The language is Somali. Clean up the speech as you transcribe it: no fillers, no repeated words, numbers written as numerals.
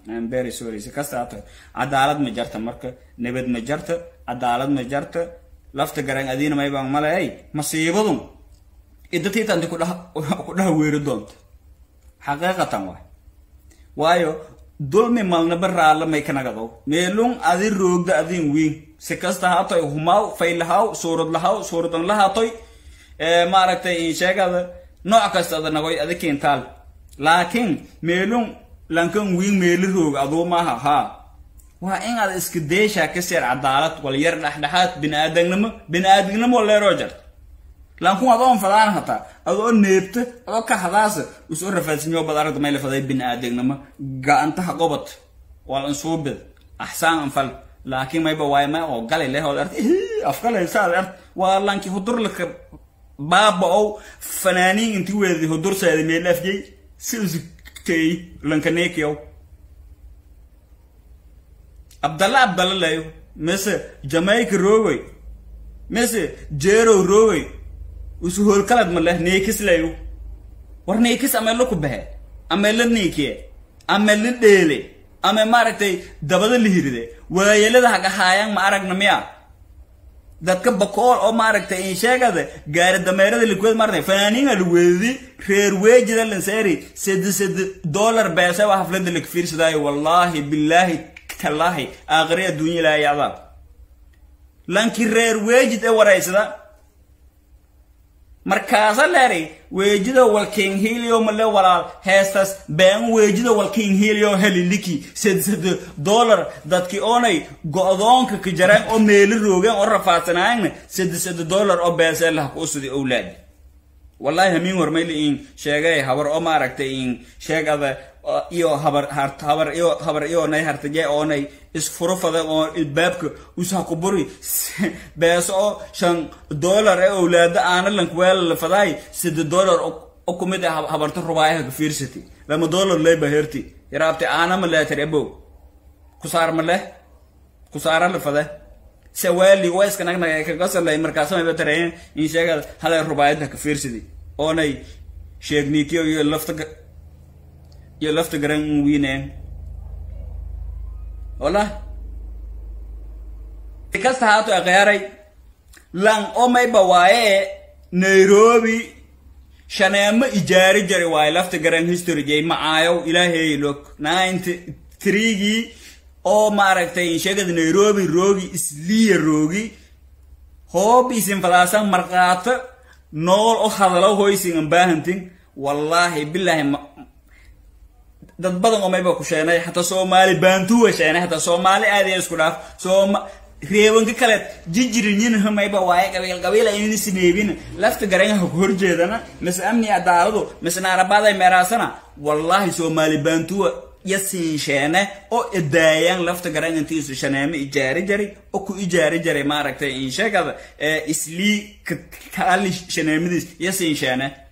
I'm very sorry سكستاتو عدالة مجرت مركه نبض مجرت عدالة مجرت Laftagareen أدينا ما يبان ملا أي مصيبة دم إذا تيتا عندك كلها ويردون حقيقة وايو دول من مالنا برا على ما يكنا قدو ميلون أدين روج ده أدين وين سكستاتو هماو فيلهاو صورة لها توي ما ركتي إن شيء هذا نوع كستاد نقول هذا كينتال لكن ميلون لكن وين ميلروج أدو ما ها وإن هذا إسكديشة كسر عدالة ولا يرنح نحات بن آدم ولا روجر لكن أدوم فلان هتا أدو نبت أدو كحلاس وسؤال رفضني وبدارت ما يلفظي بن آدم جانت حقبت ولا نصوب أحسن فل لكن ما يبغى واي ما أو قال له هذا أفكار الإنسان والله إنك هدور لك باب أو فنانين أنت وذي هدور سيد ميلاف جي سيزكي لانكنيك يو عبد الله لايو مثل جامايك روي مثل جيرو روي وسهول كلاد مله نيكس لايو ورنيكس أمل لك به أمل نيكيه أمل ديلي أمل مارتي دبل الهيرده ويلده حاجة حيان ما أرق نميا dadka bakool oo maaragtay in sheegada gaar dameerada liquid marnay fanaaniin alweedi reer weejida lan saari $6 beesa wax xaflada la fiirsaday wallahi billahi tallahi aakhiriya dunya la yaada lanki reer weejid ee wareysada markaas leeray weejida walking helio male walaal heestas been weejida walking helio heliliki $6 dadkii oonay go'doonka ka jaraan oo meel roogeen oo rafaadsanaan $6 oo beesa la ku sudi awlaad wallahi hamin warmayliin sheegay habar oo maaragtay in sheegada iyo habar iyo nay hartagay oonay isfurufada oo ilbaabka usaha ku buri beesa oo $5 ee awlaad aan lan weel la faday $6 oo kumid ah habarta rubaayaha ka fiirsati $2 lay baherti yaraabti aana ma la tarebo kusaara la faday سوالي وايس كنا كقصر لا مركز ما بترين إن شاء الله هذا الرباعية كفيرسدي أنا شيء نيكيو يلفت غرين وينه ولا كاست هاتو أغيري لان أمي بواي نيروبي شنام إجاري جري واي لفت غرين هيستوري جاي معايو إلهي لوك 93 oo maaragtay in sheegada Nairobi roogi isliya roogi hoobi isin falaasan marqaata nool oo hadalo hoysin baahantin wallahi billahi dad badan oo mayba ku sheenay hatta Soomaali baantu sheenay hatta Soomaali aad ay isku dhaaf reebanka kale jijirin mayba waay qabiil ay nisneebin lafta gareen ku horjeedana mis amni adaaladu mis naarabada meeraasana wallahi Soomaali baantu يسين شانه أو إدايان Laftagareen أنتي سشانه إجاري جري أو كو إجاري جري ما ركتي إن شاء كذا إسلي كالي شانه مديس يسين شانه